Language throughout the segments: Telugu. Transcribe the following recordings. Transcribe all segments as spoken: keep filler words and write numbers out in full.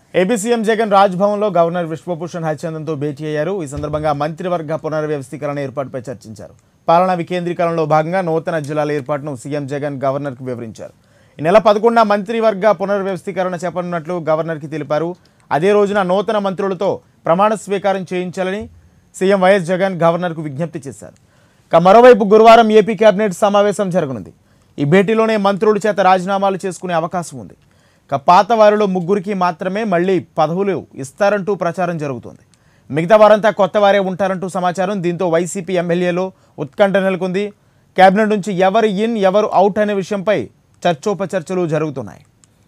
ఏపీ సీఎం జగన్ రాజ్భవన్లో గవర్నర్ విశ్వభూషణ్ హరిచందన్తో భేటీ అయ్యారు. ఈ సందర్భంగా మంత్రివర్గ పునర్వ్యవస్థీకరణ ఏర్పాటుపై చర్చించారు. పాలనా వికేంద్రీకరణలో భాగంగా నూతన జిల్లాల ఏర్పాటును సీఎం జగన్ గవర్నర్కు వివరించారు. ఈ నెల పదకొండున మంత్రివర్గ పునర్వ్యవస్థీకరణ చేపట్టనున్నట్లు గవర్నర్కి తెలిపారు. అదే రోజున నూతన మంత్రులతో ప్రమాణ స్వీకారం చేయించాలని సీఎం వైఎస్ జగన్ గవర్నర్కు విజ్ఞప్తి చేశారు. ఇక మరోవైపు గురువారం ఏపీ కేబినెట్ సమావేశం జరగనుంది. ఈ భేటీలోనే మంత్రుల చేత రాజీనామాలు చేసుకునే అవకాశం ఉంది. ఇక పాత వారిలో ముగ్గురికి మాత్రమే మళ్లీ పదవులు ఇస్తారంటూ ప్రచారం జరుగుతోంది. మిగతా వారంతా కొత్త వారే ఉంటారంటూ సమాచారం. దీంతో వైసీపీ ఎమ్మెల్యేలో ఉత్కంఠ నెలకొంది. కేబినెట్ నుంచి ఎవరు ఇన్ ఎవరు అవుట్ అనే విషయంపై చర్చోపచర్చలు జరుగుతున్నాయి.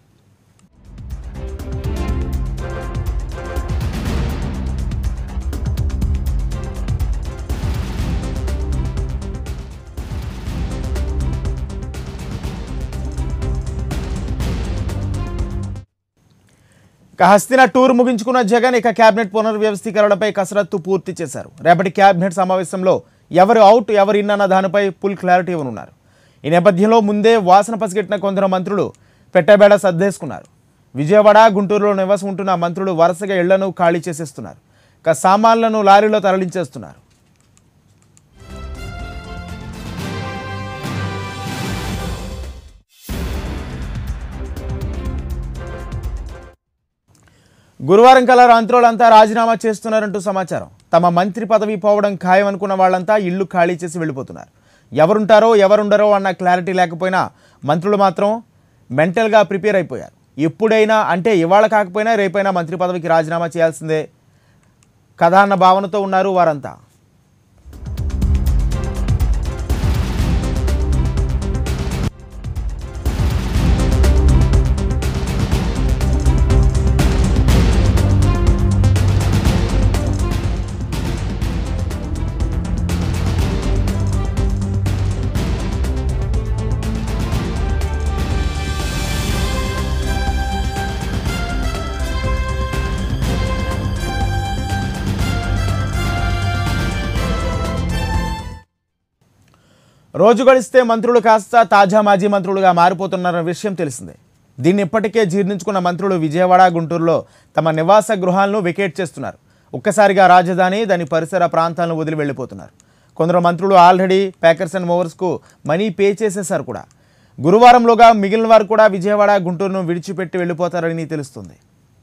హస్తిన టూర్ ముగించుకున్న జగన్ ఇక కేబినెట్ పునర్వ్యవస్థీకరణపై కసరత్తు పూర్తి చేశారు. రేపటి కేబినెట్ సమావేశంలో ఎవరు అవుట్ ఎవరు ఇన్ అన్న దానిపై ఫుల్ క్లారిటీ ఇవ్వనున్నారు. ఈ నేపథ్యంలో ముందే వాసన పసిగట్టిన కొందరు మంత్రులు పెట్టబేడ సర్దేసుకున్నారు. విజయవాడ, గుంటూరులో నివాసం ఉంటున్న మంత్రులు వరుసగా ఇళ్లను ఖాళీ చేసేస్తున్నారు. ఇక సామాన్లను లారీలో తరలించేస్తున్నారు. గురువారం కల్లా మంత్రులంతా రాజీనామా చేస్తున్నారంటూ సమాచారం. తమ మంత్రి పదవి పోవడం ఖాయం అనుకున్న వాళ్ళంతా ఇళ్లు ఖాళీ చేసి వెళ్ళిపోతున్నారు. ఎవరుంటారో ఎవరుండరో అన్న క్లారిటీ లేకపోయినా మంత్రులు మాత్రం మెంటల్గా ప్రిపేర్ అయిపోయారు. ఎప్పుడైనా అంటే ఇవాళ కాకపోయినా రేపైనా మంత్రి పదవికి రాజీనామా చేయాల్సిందే కదా అన్న భావనతో ఉన్నారు వారంతా. రోజు గడిస్తే మంత్రులు కాస్త తాజా మాజీ మంత్రులుగా మారిపోతున్నారన్న విషయం తెలిసిందే. దీన్ని ఇప్పటికే జీర్ణించుకున్న మంత్రులు విజయవాడ, గుంటూరులో తమ నివాస గృహాలను వెకేట్ చేస్తున్నారు. ఒక్కసారిగా రాజధాని, దాని పరిసర ప్రాంతాలను వదిలి వెళ్ళిపోతున్నారు. కొందరు మంత్రులు ఆల్రెడీ ప్యాకర్స్ అండ్ మూవర్స్కు మనీ పే చేసేశారు కూడా. గురువారంలోగా మిగిలిన వారు కూడా విజయవాడ, గుంటూరును విడిచిపెట్టి వెళ్ళిపోతారని తెలుస్తుంది.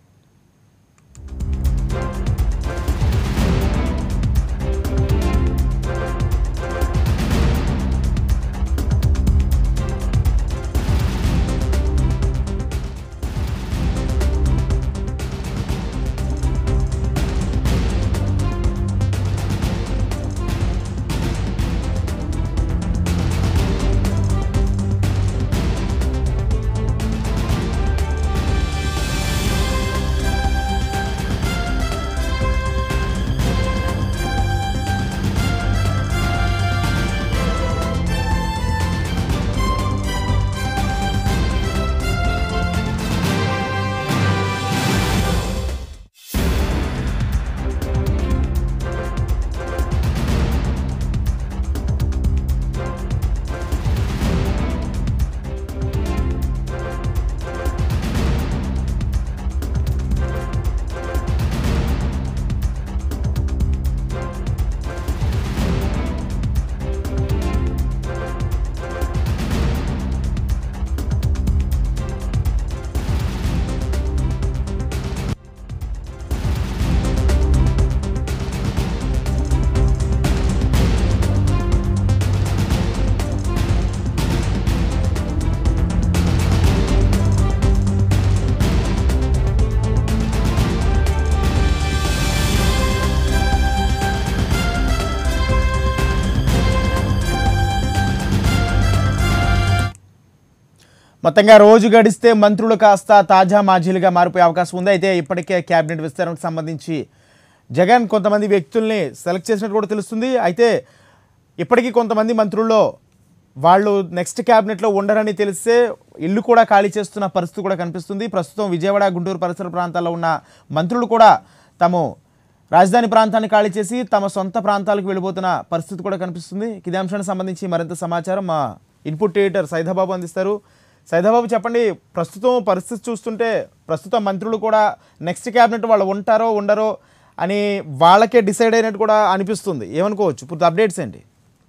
మొత్తంగా రోజు గడిస్తే మంత్రులు కాస్త తాజా మాజీలుగా మారిపోయే అవకాశం ఉంది. అయితే ఇప్పటికే కేబినెట్ విస్తరణకు సంబంధించి జగన్ కొంతమంది వ్యక్తుల్ని సెలెక్ట్ చేసినట్టు కూడా తెలుస్తుంది. అయితే ఇప్పటికీ కొంతమంది మంత్రుల్లో వాళ్ళు నెక్స్ట్ క్యాబినెట్లో ఉండరని తెలిస్తే ఇల్లు కూడా ఖాళీ చేస్తున్న పరిస్థితి కూడా కనిపిస్తుంది. ప్రస్తుతం విజయవాడ, గుంటూరు పరిసర ప్రాంతాల్లో ఉన్న మంత్రులు కూడా తాము రాజధాని ప్రాంతాన్ని ఖాళీ చేసి తమ సొంత ప్రాంతాలకు వెళ్ళిపోతున్న పరిస్థితి కూడా కనిపిస్తుంది. ఇదే అంశానికి సంబంధించి మరింత సమాచారం మా ఇన్పుట్ ఎడిటర్ సైదాబాబు అందిస్తారు. సైదాబాబు చెప్పండి, ప్రస్తుతం పరిస్థితి చూస్తుంటే ప్రస్తుత మంత్రులు కూడా నెక్స్ట్ క్యాబినెట్ వాళ్ళు ఉంటారో ఉండరో అని వాళ్ళకే డిసైడ్ అయినట్టు కూడా అనిపిస్తుంది. ఏమనుకోవచ్చు? పూర్తి అప్డేట్స్ ఏంటి?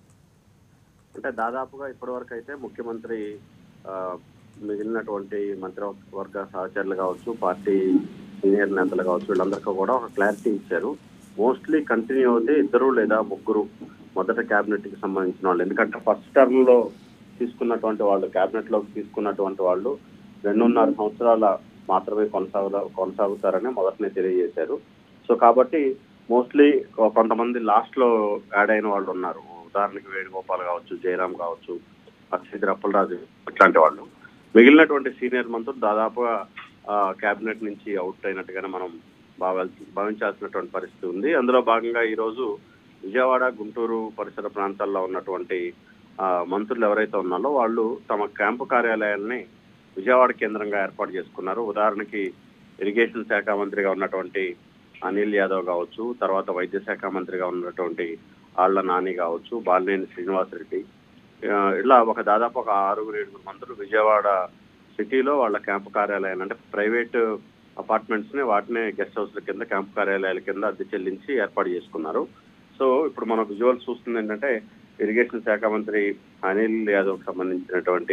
అంటే దాదాపుగా ఇప్పటివరకు అయితే ముఖ్యమంత్రి మిగిలినటువంటి మంత్రివర్గ సహచరులు కావచ్చు, పార్టీ సీనియర్ నేతలు కావచ్చు, వీళ్ళందరికీ కూడా ఒక క్లారిటీ ఇచ్చారు. మోస్ట్లీ కంటిన్యూ అవుతే ఇద్దరు లేదా ముగ్గురు మొదట క్యాబినెట్ కి సంబంధించిన వాళ్ళు. ఎందుకంటే ఫస్ట్ టర్మ్ లో తీసుకున్నటువంటి వాళ్ళు, క్యాబినెట్ లోకి తీసుకున్నటువంటి వాళ్ళు రెండున్నర సంవత్సరాల మాత్రమే కొనసాగు కొనసాగుతారని మొదటనే తెలియజేశారు. సో కాబట్టి మోస్ట్లీ కొంతమంది లాస్ట్ లో యాడ్ అయిన వాళ్ళు ఉన్నారు. ఉదాహరణకి వేణుగోపాల్ కావచ్చు, జయరాం కావచ్చు, అక్షయ్ అప్పలరాజు ఇట్లాంటి వాళ్ళు. మిగిలినటువంటి సీనియర్ మంత్రులు దాదాపుగా క్యాబినెట్ నుంచి అవుట్ అయినట్టుగానే మనం భావించాల్సి భావించాల్సినటువంటి పరిస్థితి ఉంది. అందులో భాగంగా ఈ రోజు విజయవాడ, గుంటూరు పరిసర ప్రాంతాల్లో ఉన్నటువంటి మంత్రులు ఎవరైతే ఉన్నారో వాళ్ళు తమ క్యాంపు కార్యాలయాల్ని విజయవాడ కేంద్రంగా ఏర్పాటు చేసుకున్నారు. ఉదాహరణకి ఇరిగేషన్ శాఖ మంత్రిగా ఉన్నటువంటి అనిల్ యాదవ్ కావచ్చు, తర్వాత వైద్య శాఖ మంత్రిగా ఉన్నటువంటి ఆళ్ల నాని కావచ్చు, బాలినేని శ్రీనివాసరెడ్డి, ఇలా ఒక దాదాపు ఒక ఆరుగురు ఏడుగురు మంత్రులు విజయవాడ సిటీలో వాళ్ళ క్యాంపు కార్యాలయాలు అంటే ప్రైవేట్ అపార్ట్మెంట్స్ ని వాటినే గెస్ట్ హౌస్ల కింద క్యాంపు కార్యాలయాల కింద అద్దె చెల్లించి ఏర్పాటు చేసుకున్నారు. సో ఇప్పుడు మనం విజువల్స్ చూస్తుంది ఏంటంటే ఇరిగేషన్ శాఖ మంత్రి అనిల్ యాదవ్ కి సంబంధించినటువంటి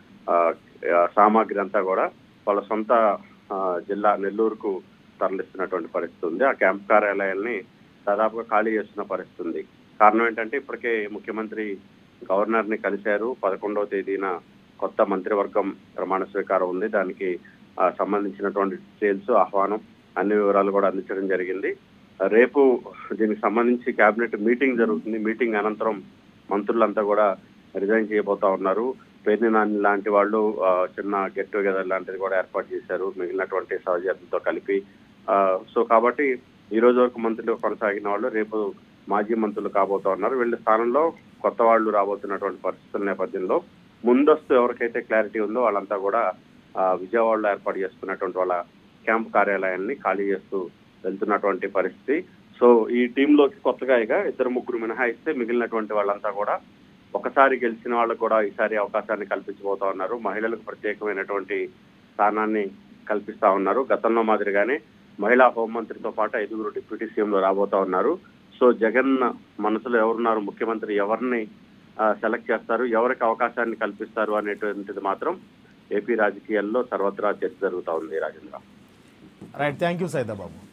సామాగ్రి అంతా కూడా వాళ్ళ సొంత జిల్లా నెల్లూరుకు తరలిస్తున్నటువంటి పరిస్థితి ఉంది. ఆ క్యాంప్ కార్యాలయాల్ని దాదాపుగా ఖాళీ చేస్తున్న పరిస్థితి ఉంది. కారణం ఏంటంటే ఇప్పటికే ముఖ్యమంత్రి గవర్నర్ ని కలిశారు. పదకొండవ తేదీన కొత్త మంత్రివర్గం ప్రమాణ స్వీకారం ఉంది. దానికి సంబంధించినటువంటి డీటెయిల్స్, ఆహ్వానం, అన్ని వివరాలు కూడా అందించడం జరిగింది. రేపు దీనికి సంబంధించి కేబినెట్ మీటింగ్ జరుగుతుంది. మీటింగ్ అనంతరం మంత్రులంతా కూడా రిజైన్ చేయబోతా ఉన్నారు. పేర్ని నాని లాంటి వాళ్ళు చిన్న గెట్ టుగెదర్ లాంటిది కూడా ఏర్పాటు చేశారు మిగిలినటువంటి సహచరులతో కలిపి. సో కాబట్టి ఈ రోజు వరకు మంత్రులు కొనసాగిన వాళ్ళు రేపు మాజీ మంత్రులు కాబోతా ఉన్నారు. వీళ్ళ స్థానంలో కొత్త వాళ్ళు రాబోతున్నటువంటి పరిస్థితుల నేపథ్యంలో ముందస్తు ఎవరికైతే క్లారిటీ ఉందో వాళ్ళంతా కూడా విజయవాడలో ఏర్పాటు చేసుకున్నటువంటి వాళ్ళ క్యాంప్ కార్యాలయాన్ని ఖాళీ చేస్తూ వెళ్తున్నటువంటి పరిస్థితి. సో ఈ టీంలోకి కొత్తగా ఇక ఇద్దరు ముగ్గురు మినహాయిస్తే మిగిలినటువంటి వాళ్ళంతా కూడా ఒకసారి గెలిచిన వాళ్ళకు కూడా ఈసారి అవకాశాన్ని కల్పించబోతా ఉన్నారు. మహిళలకు ప్రత్యేకమైనటువంటి స్థానాన్ని కల్పిస్తా ఉన్నారు. గతంలో మాదిరిగానే మహిళా హోంమంత్రితో పాటు ఐదుగురు డిప్యూటీ సీఎంలు రాబోతా ఉన్నారు. సో జగన్ మనసులో ఎవరున్నారు, ముఖ్యమంత్రి ఎవరిని సెలెక్ట్ చేస్తారు, ఎవరికి అవకాశాన్ని కల్పిస్తారు అనేటువంటిది మాత్రం ఏపీ రాజకీయాల్లో సర్వత్రా చర్చ జరుగుతా ఉంది. Rajendra. Right, thank you Saidababu.